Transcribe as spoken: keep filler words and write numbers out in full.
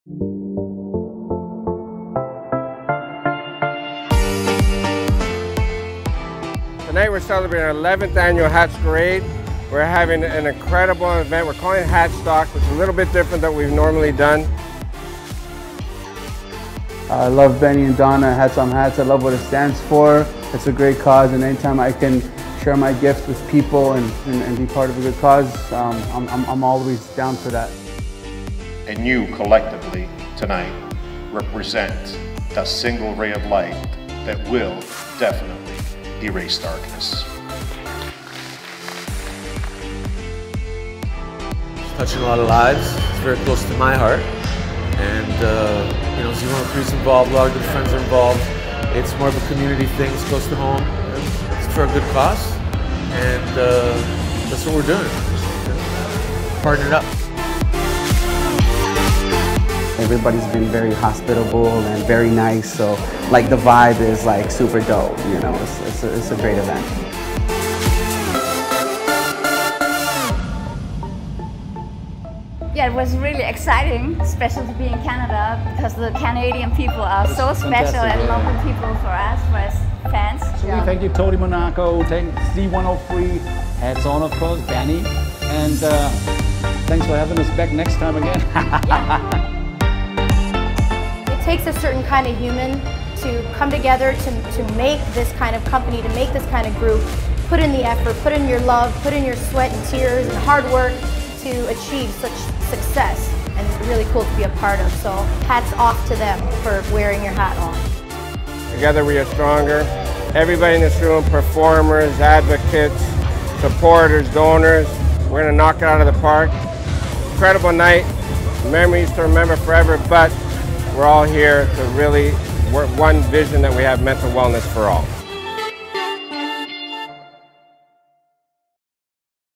Tonight we're celebrating our eleventh annual Hatsquarade. We're having an incredible event. We're calling it Hatstock, which is a little bit different than we've normally done. I love Benny and Donna, Hats on Hats. I love what it stands for. It's a great cause, and anytime I can share my gift with people and, and, and be part of a good cause, um, I'm, I'm, I'm always down for that. And you collectively tonight represent the single ray of light that will definitely erase darkness. It's touching a lot of lives. It's very close to my heart. And uh, you know, Z one oh three is involved, a lot of good friends are involved. It's more of a community thing, it's close to home. It's for a good cause. And uh, that's what we're doing. Partnered up. Everybody's been very hospitable and very nice, so like the vibe is like super dope, you know, it's, it's, a, it's a great event. Yeah, it was really exciting, especially to be in Canada, because the Canadian people are so special and yeah. lovely people for us, for us fans. So yeah. we thank you, Tony Monaco, thank Z one oh three, Hats on, of course, Benny, and uh, thanks for having us back next time again. Yeah. It takes a certain kind of human to come together to, to make this kind of company, to make this kind of group, put in the effort, put in your love, put in your sweat and tears and hard work to achieve such success, and really cool to be a part of. So hats off to them for wearing your hat on. Together we are stronger. Everybody in this room, performers, advocates, supporters, donors, we're going to knock it out of the park. Incredible night, memories to remember forever, but we're all here to really work one vision that we have: mental wellness for all.